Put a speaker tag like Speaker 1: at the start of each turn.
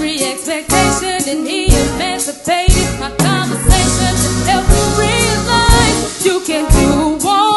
Speaker 1: every expectation, and he emancipated my conversation to help you realize you can do one.